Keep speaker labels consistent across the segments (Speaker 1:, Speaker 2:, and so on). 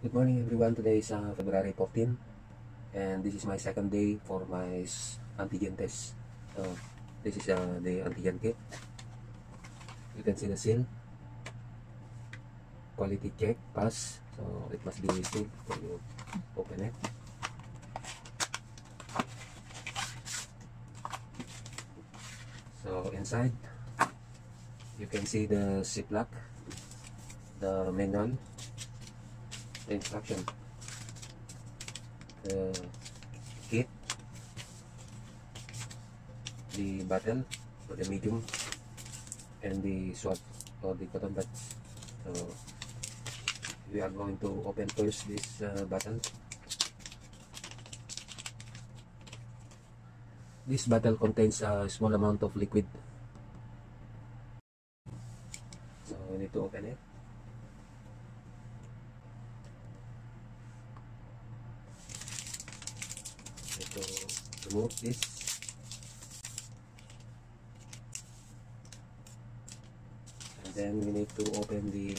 Speaker 1: Good morning everyone. Today is February 14 and this is my second day for my antigen test. So this is the antigen kit. You can see the seal. Quality check, pass. So it must be sealed when you open it. So inside you can see the ziplock, the manual, the instruction, the kit, the bottle for the medium, and the swab or the cotton buds. So we are going to open first this bottle. This bottle contains a small amount of liquid, so we need to open it. Need to remove this. And then we need to open the,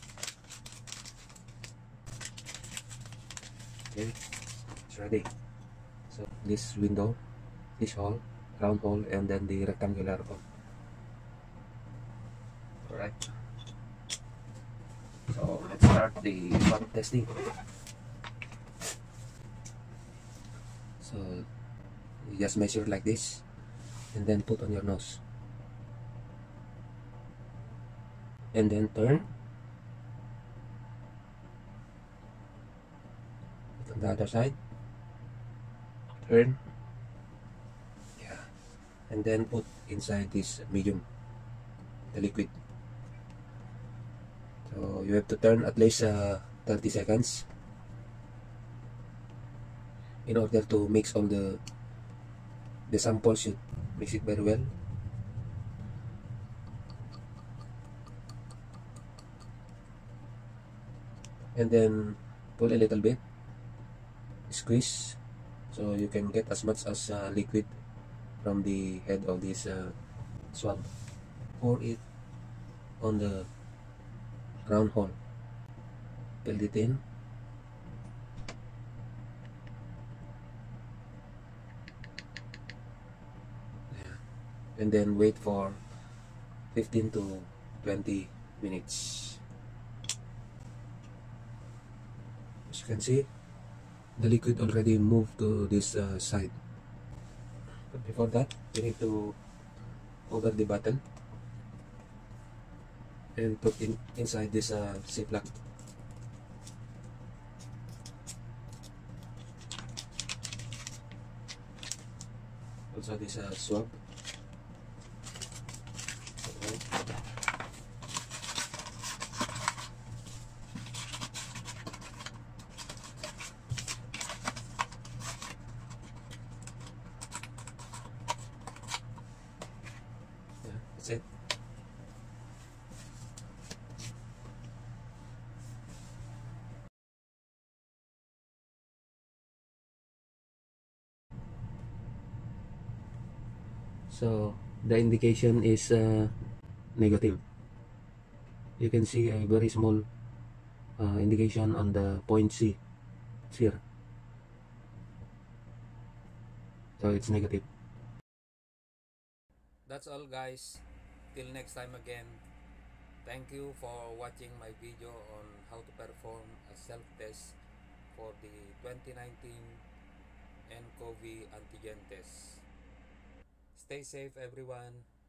Speaker 1: okay, it's ready. So this window, this hole, round hole, and then the rectangular hole. Alright, so let's start the swab testing. So you just measure like this and then put on your nose and then turn. Put on the other side, turn, yeah, and then put inside this medium, the liquid. So you have to turn at least 30 seconds in order to mix all the samples. Should mix it very well. And then pull a little bit, squeeze, so you can get as much as liquid from the head of this swab. Pour it on the round hole, fill it in, and then wait for 15 to 20 minutes. As you can see, the liquid already moved to this side. But before that, you need to cover the bottle and put inside this ziplock. Also this swab. Yeah, that's it. So the indication is negative. You can see a very small indication on the point C. It's here. So it's negative.
Speaker 2: That's all, guys. Till next time again. Thank you for watching my video on how to perform a self-test for the 2019 nCoV antigen test. Stay safe, everyone.